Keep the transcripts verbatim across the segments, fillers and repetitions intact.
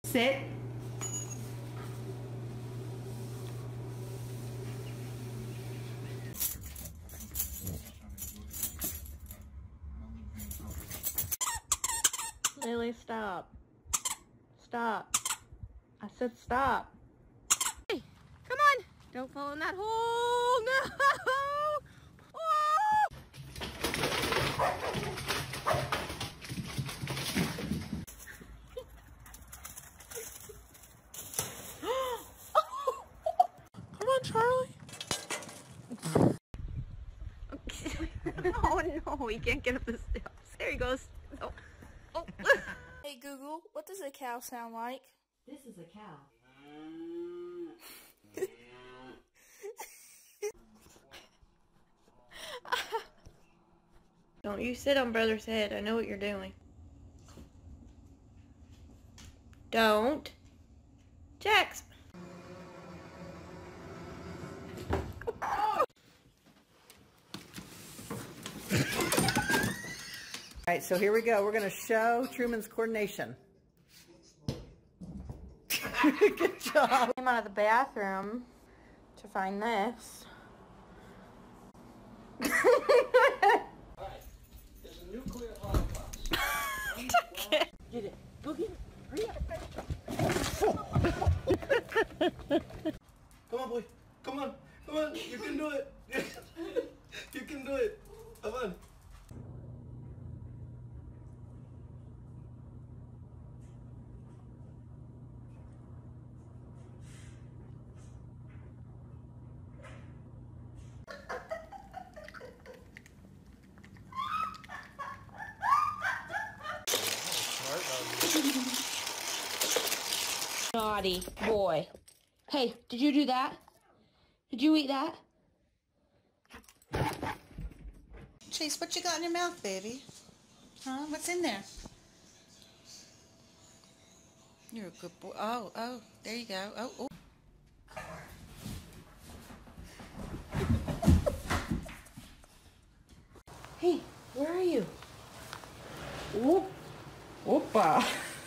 Sit. Lily, stop. Stop. I said stop. Hey, come on. Don't fall in that hole. No. Oh. Come on, Charlie. Oh no, he can't get up the steps. There he goes. Oh. Oh. Hey Google, what does a cow sound like? This is a cow. Don't you sit on brother's head. I know what you're doing. Don't. Jax. All right, so here we go. We're going to show Truman's coordination. Good job. Came out of the bathroom to find this. Alright, there's a nuclear holocaust. Get it. Boogie. Hurry up. Come on, boy. Come on. Come on. You can do it. You can do it. Come on. Naughty boy. Hey, did you do that? Did you eat that? Chase, what you got in your mouth, baby? Huh? What's in there? You're a good boy. Oh, oh, there you go. Oh, oh. Hey, where are you? Oop. Opa.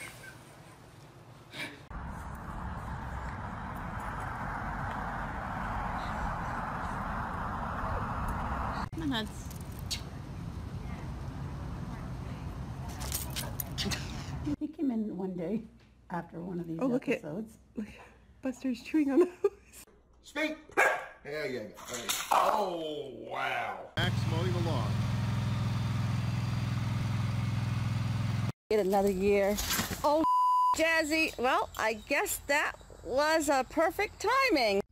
My nuts. He came in one day after one of these oh, look episodes. At, look, Buster's chewing on the hose. Speak. There you go. Oh, wow. Max mowing the lawn. Get another year. Oh, Jazzy. Well, I guess that was a perfect timing.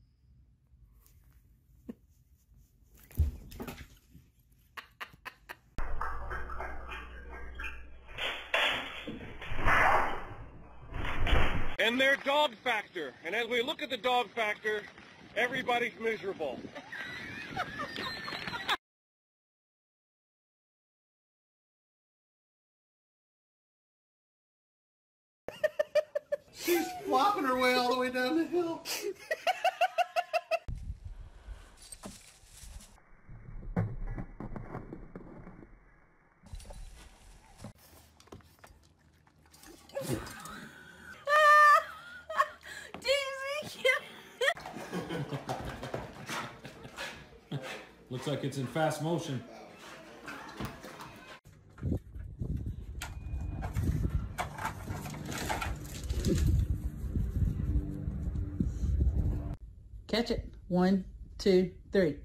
And their dog factor. And as we look at the dog factor, everybody's miserable. She's flopping her way all the way down the hill. Looks like it's in fast motion. Catch it. One, two, three.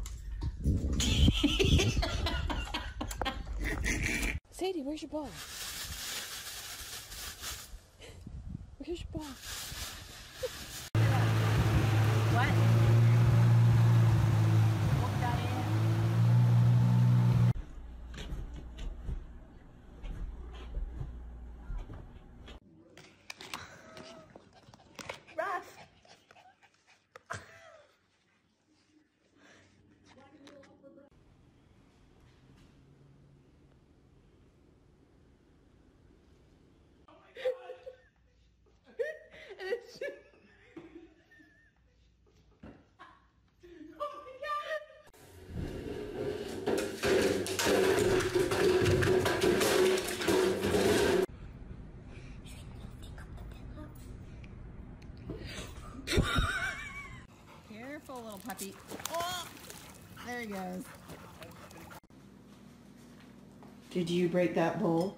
Sadie, where's your ball? Where's your ball? What? Rough. Careful, little puppy. Oh, there he goes. Did you break that bowl?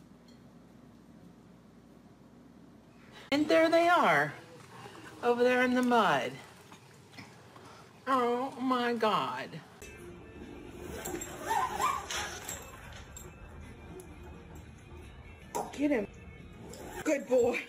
And there they are, over there in the mud. Oh my God. Get him. Good boy.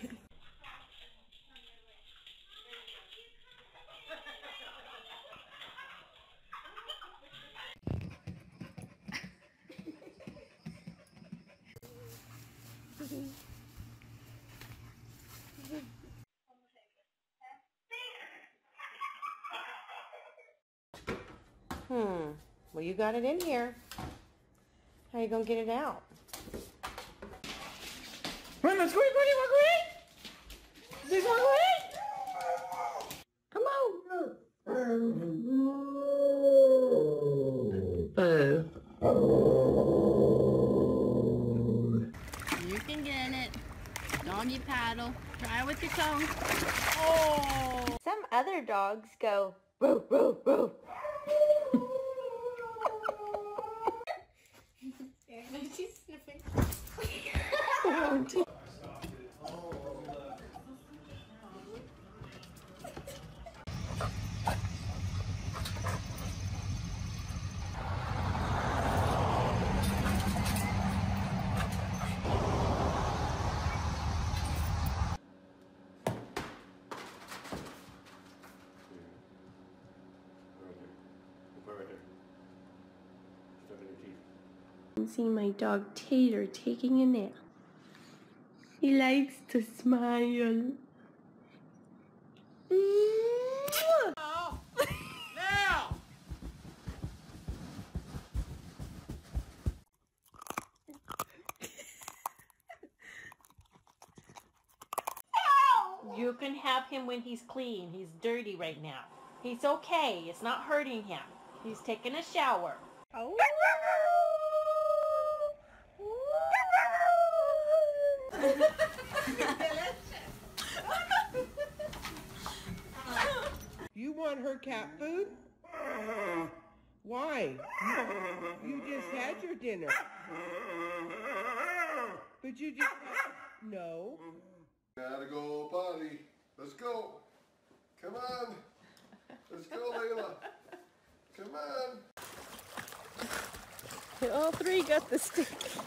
Hmm. Well, you got it in here. How you gonna get it out? Run, let's go, go, go, go. This one, go. Come on. Boo. You can get it. Doggy paddle. Try it with your tongue. Oh! Some other dogs go woo woo woo. She's sniffing. See my dog Tater taking a nap. He likes to smile. Now! Now! You can have him when he's clean. He's dirty right now. He's okay. It's not hurting him. He's taking a shower. Oh. You want her cat food? Why? You just had your dinner. But you just had... No. Gotta go potty. Let's go. Come on. Let's go, Layla. Come on. All three got the stick.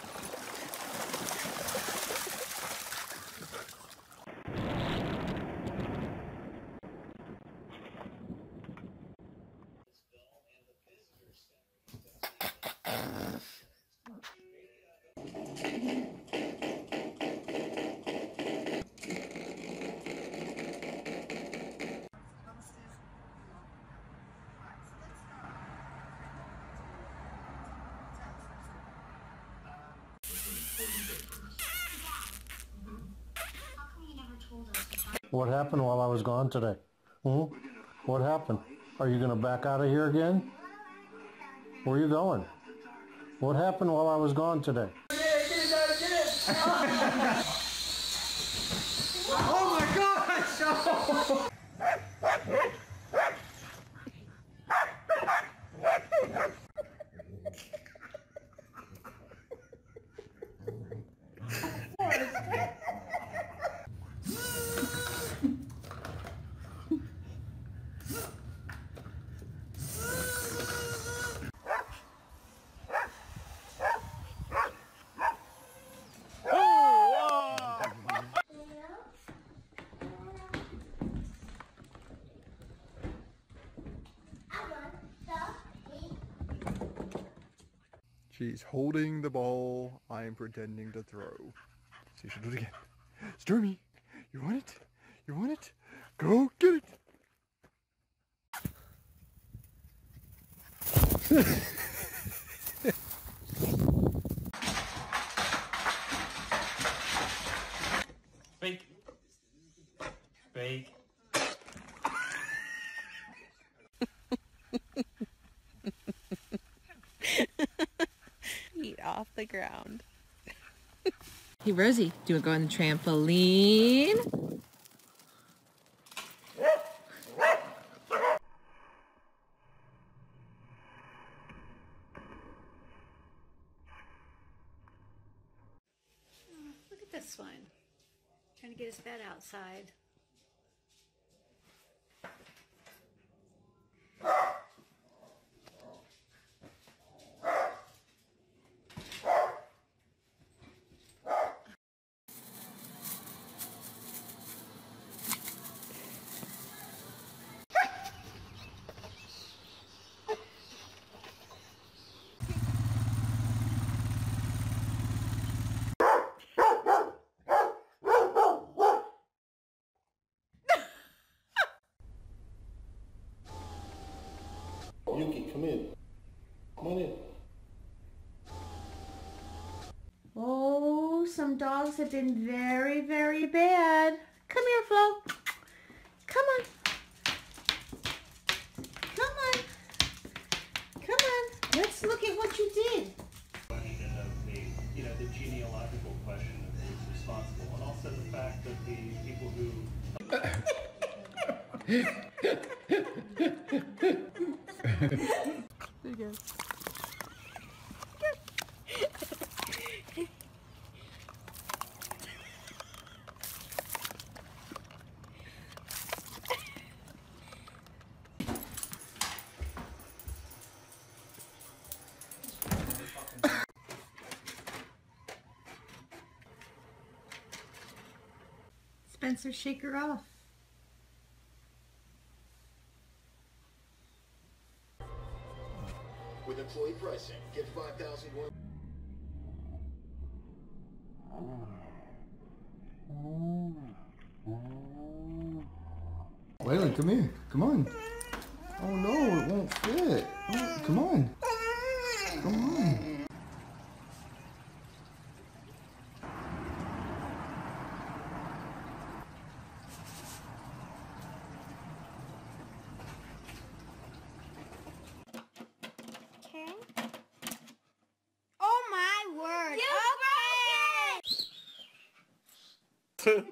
What happened while I was gone today? Hmm? What happened? Are you going to back out of here again? Where are you going? What happened while I was gone today? Oh my gosh! Oh. She's holding the ball. I'm pretending to throw. See, she'll do it again. Stormy, you want it? You want it? Go get it! Fake. Fake. Feet off the ground. Hey, Rosie, do you want to go on the trampoline? to get his bed outside. Yuki, come in. Come on in. Oh, some dogs have been very, very bad. Come here, Flo. Come on. Come on. Come on. Let's look at what you did. Question of the, you know, the genealogical question of who's responsible, and also the fact that the people who. There you go. Spencer, shake her off. With employee pricing, get five thousand more. Waylon, come here. Come on. Oh no, it won't fit. Oh, come on. Come on. Oh my word! Okay.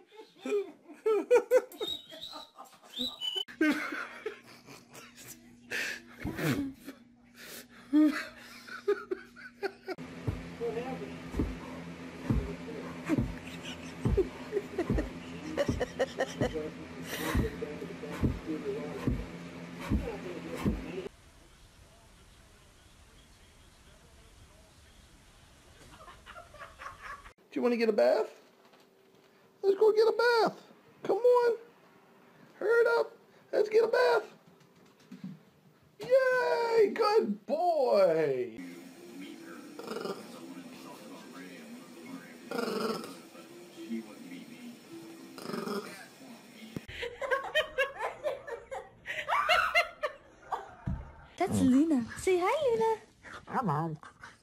Do you want to get a bath? Let's go get a bath. Come on. Hurry up. Let's get a bath. Yay! Good boy. That's Luna. Say hi, Luna. Come on.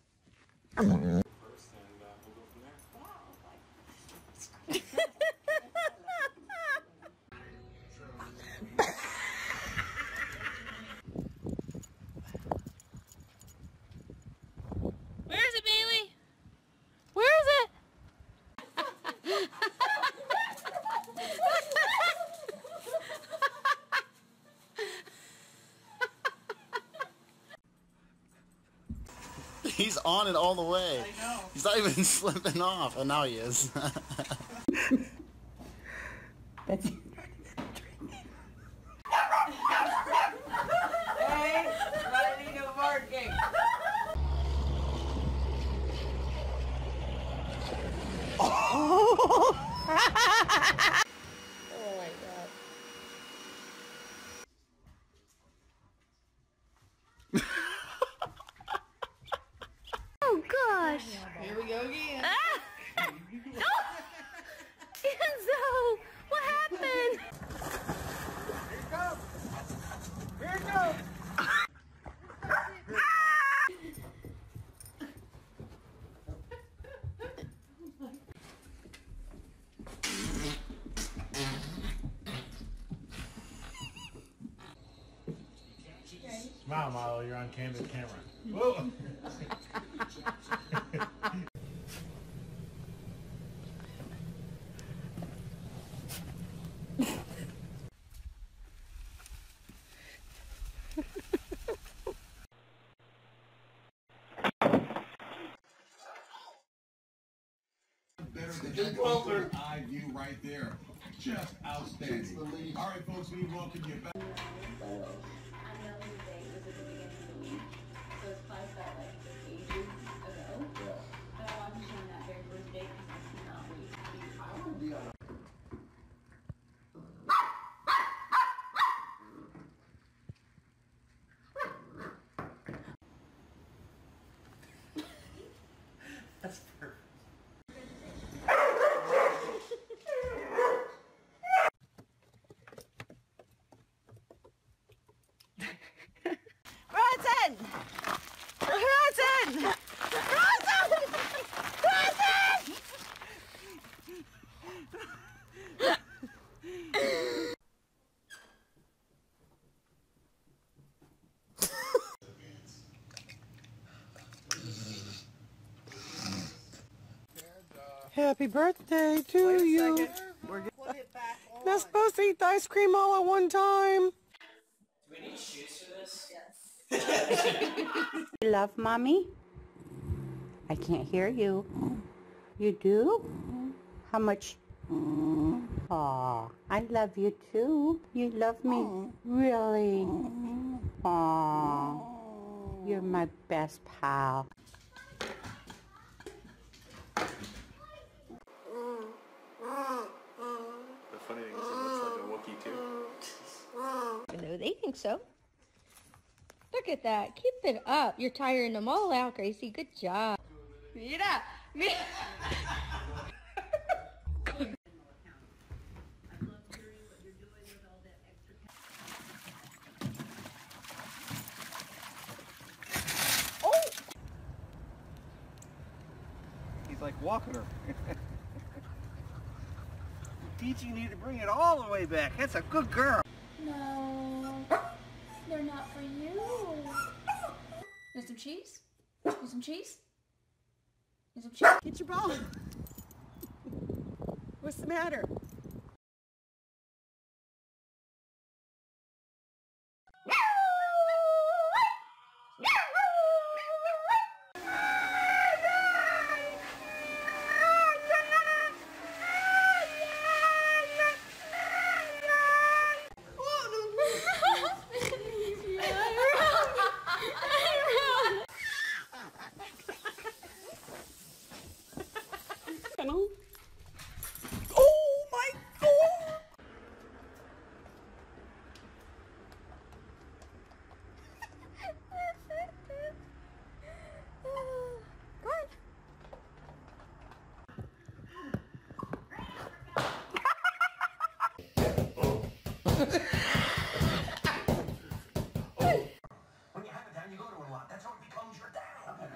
Where is it, Bailey? Where is it? He's on it all the way. I know. He's not even slipping off, and now he is. That's Hey, ready to barking. Oh! Oh my god. Oh gosh. Here we go again. Ah! No! Enzo, what happened? Here it comes. Here it comes. Smile, Milo, you're on candid camera. Whoa! Better Get closer. Eye view right there. Just outstanding. All right, folks, we welcome you back. That's perfect. Bronson! Bronson! Bronson! Bronson! Happy birthday to Wait a you. second. We're gonna Not supposed to eat the ice cream all at one time. Do we need shoes for this? You love mommy? I can't hear you. You do? How much? Aw, I love you too. You love me? Really? Aw, you're my best pal. The funny thing is, it looks like a Wookiee too. No, they think so. Look at that. Keep it up. You're tiring them all out, Gracie. Good job. Mira. Mira. Oh! He's like walking her. Teaching you to bring it all the way back. That's a good girl. No, they're not for you. Need some cheese? Need some cheese? Need some cheese? Get your ball. What's the matter? Oh my God! When you have a dad, you go to a lot. That's how it becomes your dad.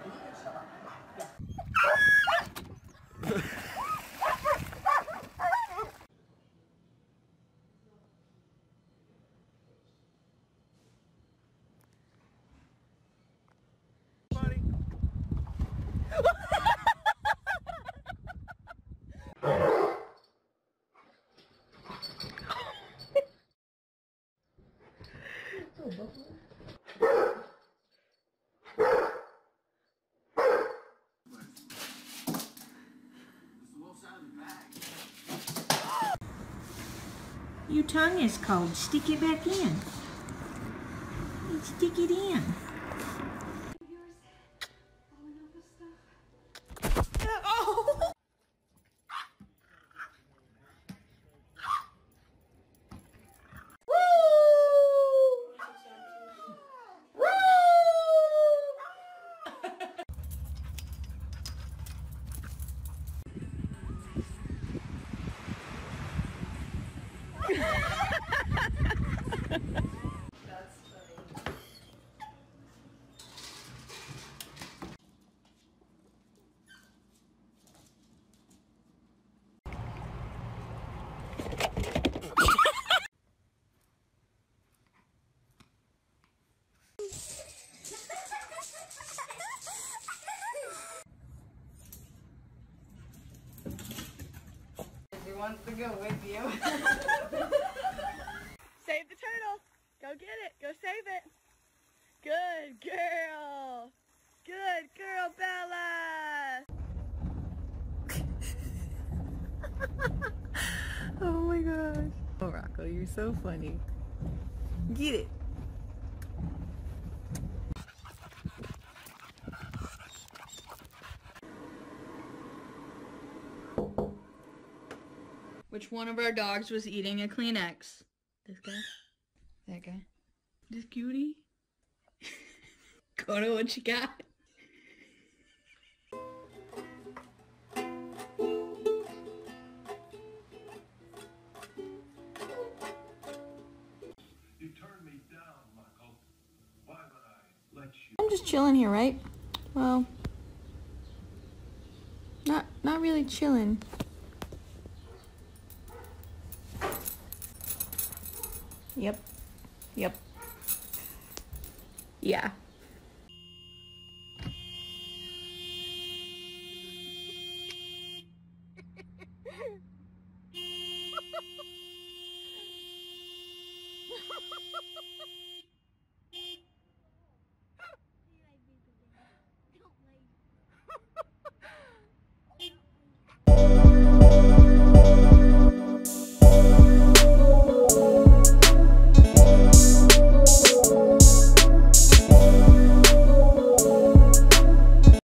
Your tongue is cold. Stick it back in. Stick it in. He wants to go with you. Save the turtle. Go get it. Go save it. Good girl. Good girl, Bella. Oh, you're so funny. Get it. Which one of our dogs was eating a Kleenex? This guy? That guy? This cutie? Kono, what you got? I'm just chilling here, right? Well, not not really chilling. Yep. Yep. Yeah.